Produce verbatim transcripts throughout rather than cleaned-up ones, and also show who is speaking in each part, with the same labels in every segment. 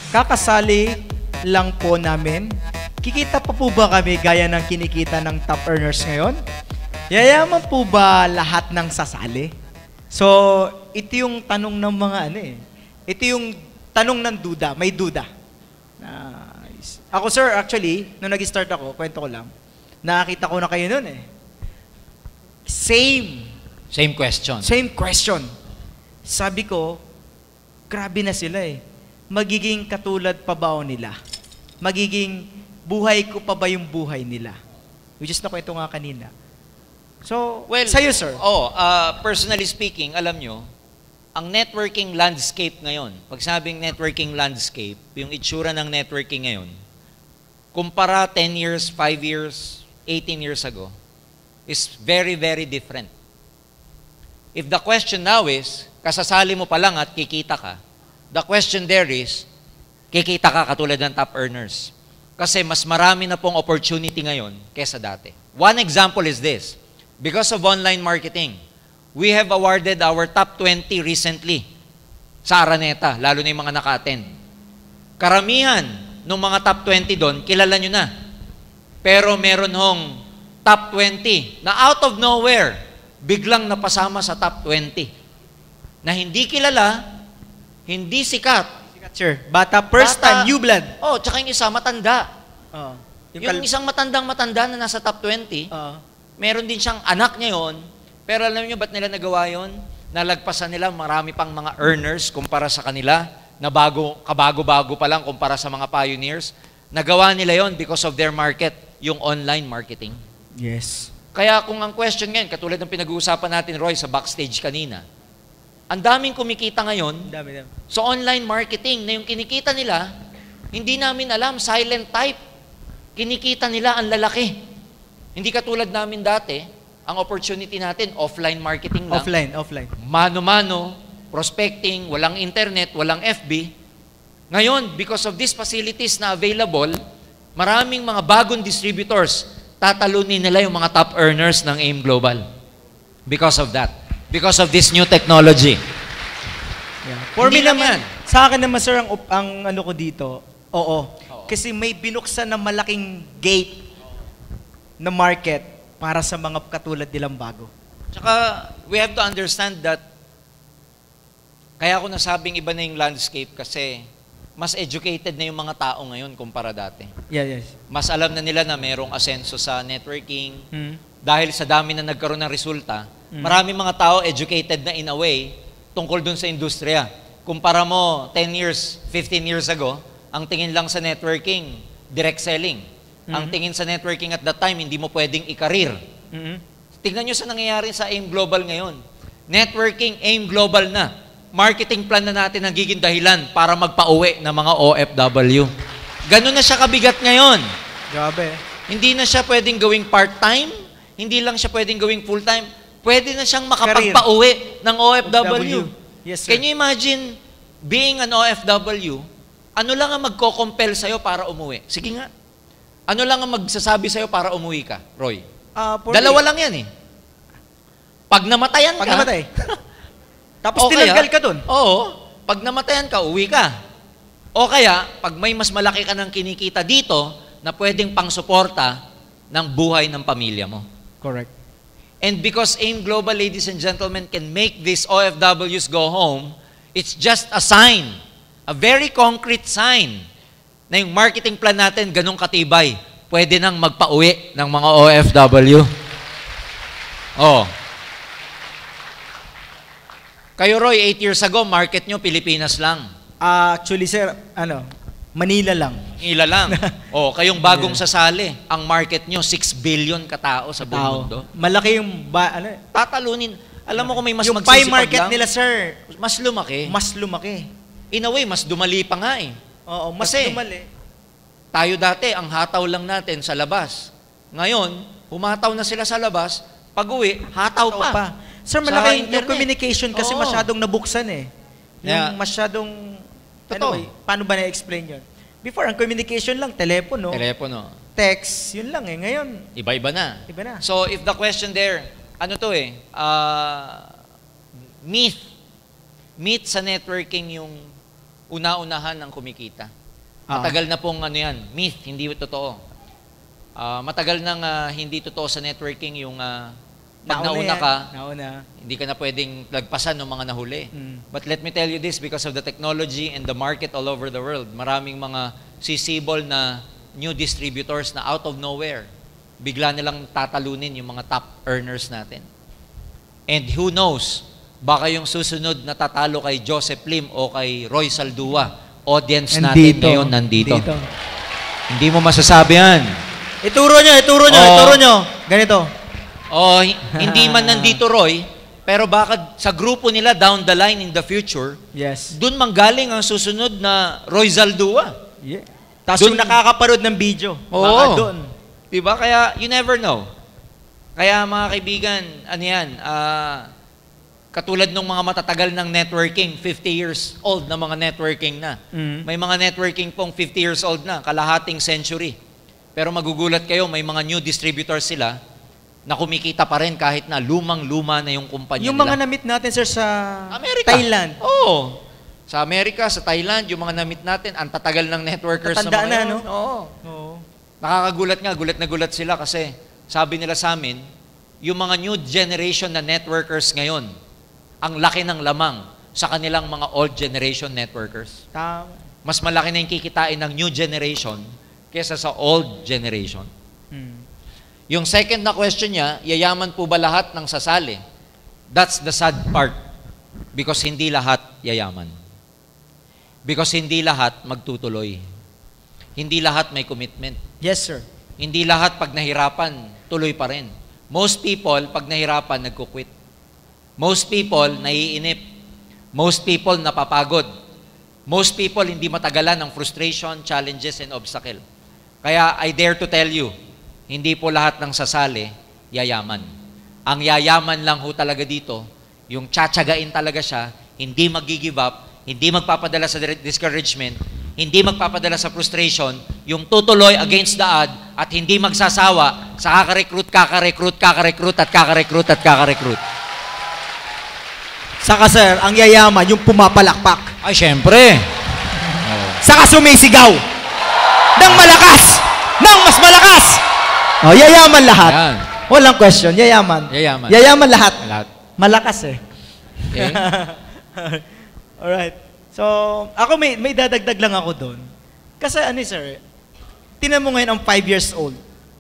Speaker 1: kakasali lang po namin. Kikita pa po ba kami gaya ng kinikita ng top earners ngayon? Yayaman po ba lahat ng sasali? So, ito yung tanong ng mga ano eh. Ito yung tanong ng duda, may duda. Nice. Ako sir, actually, nung nag-start ako, kwento ko lang, nakakita ko na kayo nun eh. Same.
Speaker 2: Same question.
Speaker 1: Same question. Sabi ko, grabe na sila eh. Magiging katulad pa ba o nila? Magiging buhay ko pa ba yung buhay nila? Which is nakwento nga kanina. So,
Speaker 2: well,
Speaker 1: sa'yo sir.
Speaker 2: Oh, uh, personally speaking, alam nyo, ang networking landscape ngayon, pag sabing networking landscape, yung itsura ng networking ngayon, kumpara ten years, five years, eighteen years ago, is very, very different. If the question now is, kasasali mo pa lang at kikita ka, the question there is, kikita ka katulad ng top earners. Kasi mas marami na pong opportunity ngayon kesa dati. One example is this. Because of online marketing, we have awarded our top twenty recently sa Araneta, lalo na yung mga naka-attend. Karamihan ng mga top twenty doon, kilala nyo na. Pero meron hong top twenty na out of nowhere, biglang napasama sa top twenty. Na hindi kilala, hindi sikat.
Speaker 1: Sikat sir. Bata, first
Speaker 2: Bata,
Speaker 1: time, new blood.
Speaker 2: Oh, tsaka yung isa matanda.
Speaker 1: Oh,
Speaker 2: Yung,
Speaker 1: kal-
Speaker 2: isang matandang matanda na nasa top twenty,
Speaker 1: Oh.
Speaker 2: meron din siyang anak niya yun, pero alam niyo ba't nila nagawa yun? Nalagpasan nila marami pang mga earners kumpara sa kanila, na bago, kabago-bago pa lang kumpara sa mga pioneers. Nagawa nila yon because of their market, yung online marketing.
Speaker 1: Yes.
Speaker 2: Kaya kung ang question ngayon, katulad ng pinag-uusapan natin, Roy, sa backstage kanina, ang daming kumikita ngayon,
Speaker 1: Dami, dami.
Speaker 2: so online marketing na yung kinikita nila, hindi namin alam, silent type. Kinikita nila ang lalaki. Hindi katulad namin dati, ang opportunity natin, offline marketing lang.
Speaker 1: Offline, offline.
Speaker 2: Mano-mano, prospecting, walang internet, walang F B. Ngayon, because of these facilities na available, maraming mga bagong distributors, tatalunin nila yung mga top earners ng AIM Global. Because of that. Because of this new technology.
Speaker 1: Yeah. For
Speaker 2: Hindi
Speaker 1: me
Speaker 2: lang
Speaker 1: naman,
Speaker 2: yan.
Speaker 1: sa akin naman sir, ang, op- ang ano ko dito, oo. Kasi may binuksan na malaking gate na market para sa mga katulad nilang bago.
Speaker 2: Tsaka, we have to understand that, kaya ako nasabing iba na yung landscape kasi mas educated na yung mga tao ngayon kumpara dati.
Speaker 1: Yeah, yes.
Speaker 2: Mas alam na nila na merong asenso sa networking.
Speaker 1: Hmm.
Speaker 2: Dahil sa dami na nagkaroon ng resulta,
Speaker 1: Mm.
Speaker 2: maraming mga tao educated na in a way tungkol dun sa industriya. Kumpara mo ten years, fifteen years ago, ang tingin lang sa networking, direct selling.
Speaker 1: Mm.
Speaker 2: Ang tingin sa networking at that time, hindi mo pwedeng i-career.
Speaker 1: Mm-hmm.
Speaker 2: Tignan nyo sa nangyayari sa AIM Global ngayon. Networking, AIM Global na. Marketing plan na natin ang giging dahilan para magpa-uwi ng mga O F W. Ganun na siya kabigat ngayon.
Speaker 1: Grabe.
Speaker 2: Hindi na siya pwedeng gawing part-time, hindi lang siya pwedeng gawing full-time, pwede na siyang makapagpa-uwi ng O F W.
Speaker 1: Yes, sir.
Speaker 2: Can you imagine being an O F W, ano lang ang magko-compel sa'yo para umuwi? Sige nga. Ano lang ang magsasabi sa'yo para umuwi ka, Roy?
Speaker 1: Ah, for
Speaker 2: Dalawa
Speaker 1: me,
Speaker 2: lang yan eh. Pag namatayan
Speaker 1: Pag
Speaker 2: ka,
Speaker 1: namatay. Tapos
Speaker 2: o
Speaker 1: tinanggal
Speaker 2: kaya-
Speaker 1: ka dun.
Speaker 2: Oo. Pag namatayan ka, uwi ka. O kaya, pag may mas malaki ka ng kinikita dito, na pwedeng pangsuporta ng buhay ng pamilya mo.
Speaker 1: Correct.
Speaker 2: And because AIM Global, ladies and gentlemen, can make these O F Ws go home, it's just a sign, a very concrete sign, na yung marketing plan natin ganun katibay. Pwede nang magpa-uwi ng mga O F W. Oh. Kayo, Roy, eight years ago, market nyo, Pilipinas lang.
Speaker 1: Ah, actually, sir, ano, Manila lang.
Speaker 2: Ila lang. Oh, kayong bagong sasali, ang market nyo, six billion katao sa buong
Speaker 1: Tao.
Speaker 2: mundo.
Speaker 1: Malaki yung, ba, ano,
Speaker 2: Tatalunin. Alam mo kung may mas
Speaker 1: yung pie
Speaker 2: magsisipag
Speaker 1: market
Speaker 2: lang,
Speaker 1: nila, sir,
Speaker 2: mas lumaki.
Speaker 1: mas lumaki.
Speaker 2: In a way, mas dumali pa nga eh.
Speaker 1: Oo, mas
Speaker 2: Kasi-
Speaker 1: lumali.
Speaker 2: Tayo dati, ang hataw lang natin sa labas. Ngayon, humataw na sila sa labas, pag-uwi, hataw
Speaker 1: Tao
Speaker 2: pa.
Speaker 1: pa. Sir,
Speaker 2: Sa
Speaker 1: malaki yung
Speaker 2: internet.
Speaker 1: communication kasi
Speaker 2: Oo.
Speaker 1: masyadong nabuksan eh. Yung
Speaker 2: Yeah.
Speaker 1: masyadong,
Speaker 2: Totoo.
Speaker 1: anyway, paano ba na-explain yun? Before, ang communication lang, telepono,
Speaker 2: Telepono.
Speaker 1: text, yun lang eh. Ngayon,
Speaker 2: Iba-iba na.
Speaker 1: iba na.
Speaker 2: So, if the question there, ano to eh, uh, myth. Myth sa networking yung una-unahan ng kumikita.
Speaker 1: Ah.
Speaker 2: Matagal na pong ano yan, myth, hindi totoo. Ah, matagal nang ah, hindi totoo sa networking yung ah, pag
Speaker 1: Nauna
Speaker 2: nauna
Speaker 1: yan.
Speaker 2: ka,
Speaker 1: Nauna.
Speaker 2: hindi ka na pwedeng lagpasan ng mga nahuli.
Speaker 1: Mm.
Speaker 2: But let me tell you this, because of the technology and the market all over the world, maraming mga sisibol na new distributors na out of nowhere, bigla nilang tatalunin yung mga top earners natin. And who knows, baka yung susunod na tatalo kay Joseph Lim o kay Roy Saldua, audience natin ngayon nandito.
Speaker 1: Dito.
Speaker 2: Hindi mo masasabi yan.
Speaker 1: Ituro nyo, ituro nyo,
Speaker 2: Oh.
Speaker 1: ituro nyo. Ganito.
Speaker 2: O, hi- hindi man nandito Roy, pero baka sa grupo nila down the line in the future,
Speaker 1: Yes.
Speaker 2: dun manggaling ang susunod na Roy Zaldua.
Speaker 1: Yeah. Tapos
Speaker 2: Dun-
Speaker 1: yung nakakaparod ng video.
Speaker 2: Oo.
Speaker 1: Baka doon.
Speaker 2: Diba? Kaya you never know. Kaya mga kaibigan, ano yan, ah, katulad ng mga matatagal ng networking, fifty years old na mga networking na.
Speaker 1: Mm.
Speaker 2: May mga networking pong fifty years old na, kalahating century. Pero magugulat kayo, may mga new distributors sila na kumikita pa rin kahit na lumang-luma na yung kumpanya
Speaker 1: Yung
Speaker 2: nila.
Speaker 1: mga na-meet natin, sir, sa
Speaker 2: Amerika.
Speaker 1: Thailand.
Speaker 2: Oo. Sa Amerika, sa Thailand, yung mga na-meet natin, ang tatagal ng networkers
Speaker 1: Tatanda
Speaker 2: na mga
Speaker 1: na,
Speaker 2: yun.
Speaker 1: no?
Speaker 2: Oo.
Speaker 1: Oo.
Speaker 2: Nakakagulat nga, gulat na gulat sila kasi sabi nila sa amin, yung mga new generation na networkers ngayon, ang laki ng lamang sa kanilang mga old generation networkers.
Speaker 1: Tama.
Speaker 2: Mas malaki na yung kikitain ng new generation kesa sa old generation.
Speaker 1: Mm.
Speaker 2: Yung second na question niya, yayaman po ba lahat ng sasali? That's the sad part. Because hindi lahat yayaman. Because hindi lahat magtutuloy. Hindi lahat may commitment.
Speaker 1: Yes, sir.
Speaker 2: Hindi lahat pag nahirapan, tuloy pa rin. Most people, pag nahirapan, nagkukwit. Most people, naiinip. Most people, napapagod. Most people, hindi matagalan ng frustration, challenges, and obstacle. Kaya, I dare to tell you, hindi po lahat ng sasali, yayaman. Ang yayaman lang ho talaga dito, yung tsatsagain talaga siya, hindi mag-give up, hindi magpapadala sa discouragement, hindi magpapadala sa frustration, yung tutuloy against the odd, at hindi magsasawa sa kakarecruit, kakarecruit, kakarecruit, at kakarecruit, at kakarecruit.
Speaker 1: Saka, sir, ang yayaman, yung pumapalakpak.
Speaker 2: Ay, syempre.
Speaker 1: Saka sumisigaw. Nang malakas! Nang mas malakas! Oh, yayaman lahat.
Speaker 2: Yan.
Speaker 1: Walang question, yayaman.
Speaker 2: Yayaman.
Speaker 1: Yayaman lahat.
Speaker 2: Lahat.
Speaker 1: Malakas eh.
Speaker 2: Okay?
Speaker 1: Alright. So, ako may, may dadagdag lang ako doon. Kasi ano sir, tinan mo ngayon ang five years old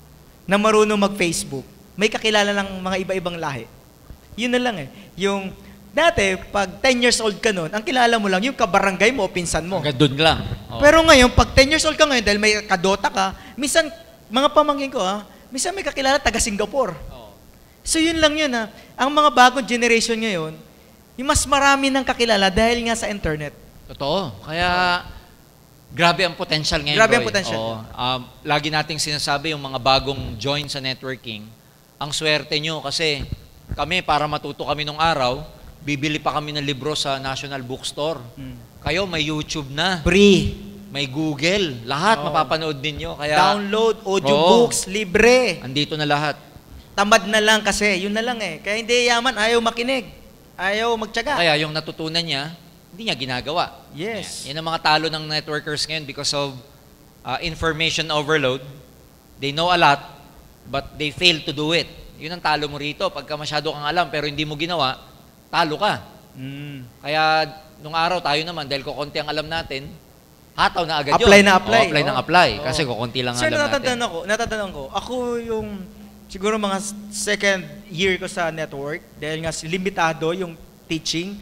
Speaker 1: na marunong mag-Facebook. May kakilala ng mga iba-ibang lahi. Yun na lang eh. Yung, dati, pag ten years old ka noon, ang kilala mo lang yung kabarangay mo o pinsan mo.
Speaker 2: Hanggang doon lang. Oo.
Speaker 1: Pero ngayon, pag ten years old ka ngayon, dahil may kadota ka, minsan, mga pamangkin ko ha, minsan may kakilala taga Singapore.
Speaker 2: Oo.
Speaker 1: So yun lang yun ha. Ang mga bagong generation ngayon, yung mas marami ng kakilala dahil nga sa internet.
Speaker 2: Totoo. Kaya, grabe ang potential ngayon,
Speaker 1: Grabe ang
Speaker 2: Roy.
Speaker 1: potential.
Speaker 2: Oo. Um, lagi nating sinasabi yung mga bagong join sa networking, ang swerte nyo kasi kami, para matuto kami nung araw, bibili pa kami ng libro sa National Bookstore.
Speaker 1: Hmm.
Speaker 2: Kayo, may YouTube na.
Speaker 1: Free.
Speaker 2: May Google. Lahat
Speaker 1: Oo.
Speaker 2: mapapanood ninyo. Kaya,
Speaker 1: Download, audiobooks, libre.
Speaker 2: andito na lahat.
Speaker 1: Tamad na lang kasi, yun na lang eh. Kaya hindi yaman, ayaw makinig. Ayaw magtyaga.
Speaker 2: Kaya yung natutunan niya, hindi niya ginagawa.
Speaker 1: Yes.
Speaker 2: Yan ang mga talo ng networkers ngayon because of uh, information overload. They know a lot, but they fail to do it. Yun ang talo mo rito. Pagka masyado kang alam pero hindi mo ginawa, talo ka.
Speaker 1: Mm.
Speaker 2: Kaya nung araw tayo naman, dahil kukunti ang alam natin, hataw na agad
Speaker 1: Apply
Speaker 2: yun.
Speaker 1: na apply.
Speaker 2: Oo, apply na
Speaker 1: Oo.
Speaker 2: apply.
Speaker 1: Oo.
Speaker 2: Kasi kukunti lang ang
Speaker 1: Sir,
Speaker 2: alam
Speaker 1: natatandaan
Speaker 2: natin.
Speaker 1: ako, natatandaan ko, ako yung, siguro mga second year ko sa network, dahil nga limitado yung teaching,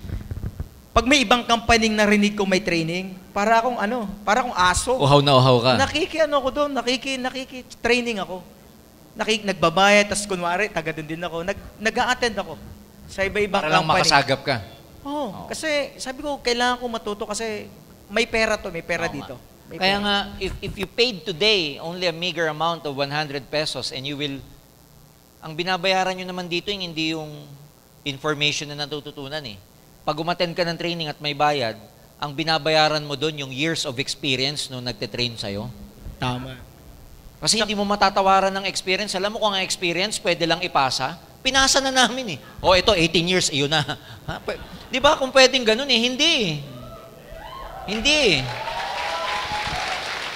Speaker 1: pag may ibang company narinig ko may training, para akong ano, para akong aso.
Speaker 2: Uhaw na uhaw ka.
Speaker 1: Nakiki ano ako doon, nakiki nakiki training ako. Nakik nagbabayad tas kunwari taga doon din ako. Nag nag-a-attend ako sa iba-ibang
Speaker 2: Para lang
Speaker 1: company.
Speaker 2: makasagap ka.
Speaker 1: Oo, kasi sabi ko kailangan ko matuto kasi may pera to, may pera
Speaker 2: Oo nga.
Speaker 1: dito. May
Speaker 2: Kaya
Speaker 1: pera.
Speaker 2: nga, if, if you paid today only a meager amount of one hundred pesos and you will, ang binabayaran nyo naman dito yung hindi yung information na natututunan eh. Pag umattend ka ng training at may bayad, ang binabayaran mo doon yung years of experience nung nagte-train sa'yo.
Speaker 1: Tama.
Speaker 2: Kasi hindi mo matatawaran ng experience. Alam mo kung ang experience pwede lang ipasa, pinasa na namin eh. O ito, eighteen years, iyon na. Ha? Pwe- Di ba kung pwedeng ganun eh? Hindi. Hindi.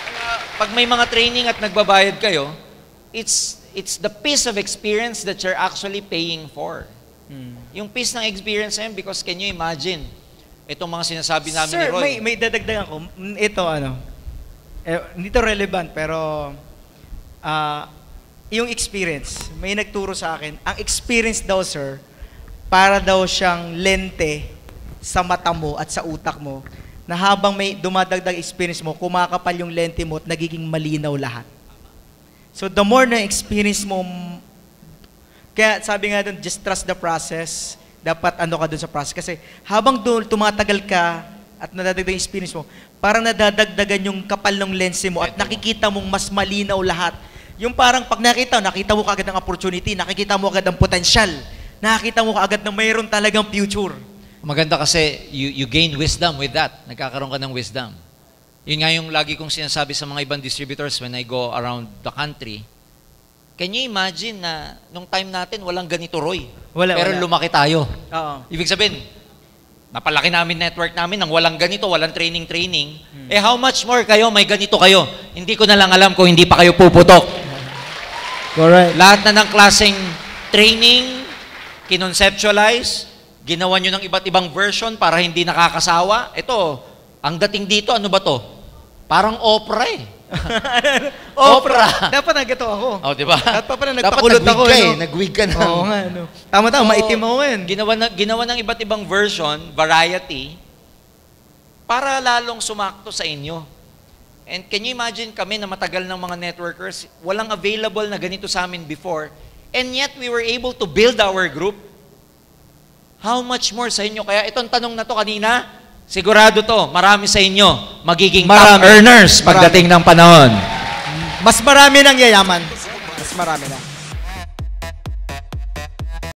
Speaker 2: pag may mga training at nagbabayad kayo, it's it's the piece of experience that you're actually paying for.
Speaker 1: Hmm.
Speaker 2: Yung piece ng experience na yun, because can you imagine, itong mga sinasabi namin
Speaker 1: Sir,
Speaker 2: ni Roy.
Speaker 1: may, may dadagdagan ko. Mm, Ito, ano, eh, hindi to relevant, pero ah, yung experience, may nagturo sa akin, ang experience daw, sir, para daw siyang lente sa mata mo at sa utak mo, na habang may dumadagdag experience mo, kumakapal yung lente mo at nagiging malinaw lahat. So the more na experience mo, kaya sabi nga doon, just trust the process. Dapat ano ka doon sa process. Kasi habang doon tumatagal ka at nadadagdag yung experience mo, parang nadadagdagan yung kapal ng lens mo at nakikita mong mas malinaw lahat. Yung parang pag nakita, nakita mo kaagad ang opportunity, nakikita mo agad ang potensyal, nakikita mo kaagad na mayroon talagang future.
Speaker 2: Maganda kasi you, you gain wisdom with that. Nagkakaroon ka ng wisdom. Yun nga yung lagi kong sinasabi sa mga ibang distributors when I go around the country. Can you imagine na nung time natin walang ganito, Roy?
Speaker 1: Wala,
Speaker 2: Pero
Speaker 1: wala.
Speaker 2: lumaki tayo.
Speaker 1: Oo.
Speaker 2: Ibig sabihin, napalaki namin network namin nang walang ganito, walang training-training. Hmm. Eh how much more kayo, may ganito kayo? Hindi ko na lang alam kung hindi pa kayo puputok.
Speaker 1: Correct.
Speaker 2: Lahat na ng klaseng training, kinonceptualize, ginawa nyo ng iba't ibang version para hindi nakakasawa. Ito, ang dating dito, ano ba to? Parang opera eh.
Speaker 1: Opera. Dapat nagato ako.
Speaker 2: Oh, di ba?
Speaker 1: Dapat pa pala nagpakulot ako.
Speaker 2: Dapat nag-wig ka eh.
Speaker 1: no?
Speaker 2: Nag-wig ka na.
Speaker 1: Oo nga, no. Tama-tama,
Speaker 2: So,
Speaker 1: maitim ako ngayon.
Speaker 2: Ginawa, na, ginawa ng iba't ibang version, variety, para lalong sumakto sa inyo. And can you imagine kami na matagal ng mga networkers, walang available na ganito sa amin before, and yet we were able to build our group. How much more sa inyo? Kaya itong tanong na to kanina, sigurado to, marami sa inyo magiging
Speaker 1: Marami.
Speaker 2: top earners pagdating ng panahon.
Speaker 1: Mas marami nang yayaman. Mas marami na.